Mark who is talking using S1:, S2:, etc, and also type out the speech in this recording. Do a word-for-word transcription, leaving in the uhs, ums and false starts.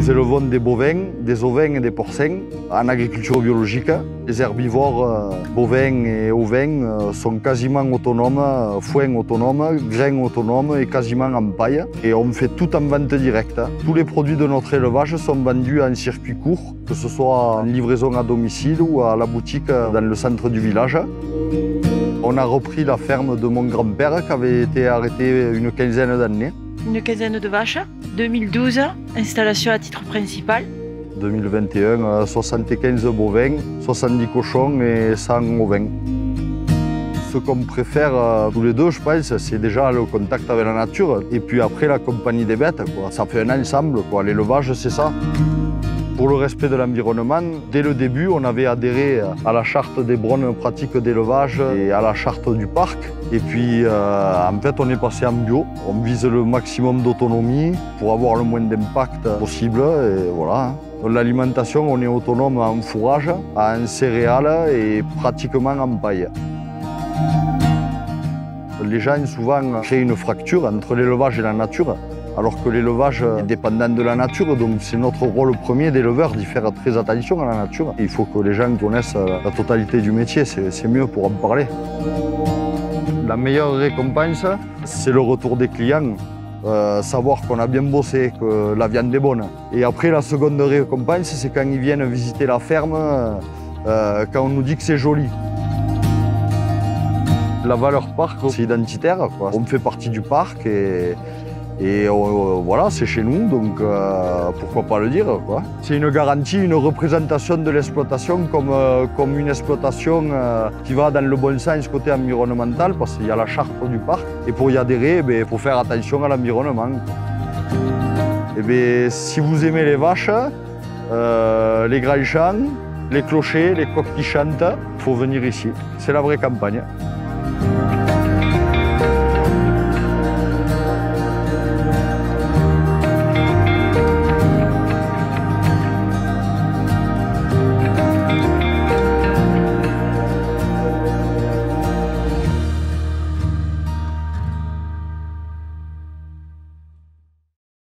S1: Nous élevons des bovins, des ovins et des porcins en agriculture biologique. Les herbivores euh, bovins et ovins euh, sont quasiment autonomes, euh, foin autonome, grains autonomes et quasiment en paille. Et on fait tout en vente directe. Tous les produits de notre élevage sont vendus en circuit court, que ce soit en livraison à domicile ou à la boutique dans le centre du village. On a repris la ferme de mon grand-père qui avait été arrêté une quinzaine d'années.
S2: Une quinzaine de vaches. deux mille douze, installation à titre principal.
S1: deux mille vingt et un, soixante-quinze bovins, soixante-dix cochons et cent ovins. Ce qu'on préfère euh, tous les deux, je pense, c'est déjà le contact avec la nature et puis après la compagnie des bêtes, quoi. Ça fait un ensemble, quoi. L'élevage, c'est ça. Pour le respect de l'environnement, dès le début, on avait adhéré à la charte des bonnes pratiques d'élevage et à la charte du parc. Et puis, euh, en fait, on est passé en bio. On vise le maximum d'autonomie pour avoir le moins d'impact possible. Et voilà. Dans l'alimentation, on est autonome en fourrage, en céréales et pratiquement en paille. Les gens, souvent, créent une fracture entre l'élevage et la nature, alors que l'élevage est dépendant de la nature, donc c'est notre rôle premier d'éleveur d'y faire très attention à la nature. Il faut que les gens connaissent la totalité du métier, c'est mieux pour en parler. La meilleure récompense, c'est le retour des clients, euh, savoir qu'on a bien bossé, que la viande est bonne. Et après, la seconde récompense, c'est quand ils viennent visiter la ferme, euh, quand on nous dit que c'est joli. La valeur parc, c'est identitaire, quoi. On fait partie du parc et Et euh, voilà, c'est chez nous, donc euh, pourquoi pas le dire, quoi. C'est une garantie, une représentation de l'exploitation comme, euh, comme une exploitation euh, qui va dans le bon sens côté environnemental, parce qu'il y a la charte du parc. Et pour y adhérer, il faut faire attention à l'environnement. Et bien, si vous aimez les vaches, euh, les grands champs, les clochers, les coqs qui chantent, il faut venir ici. C'est la vraie campagne.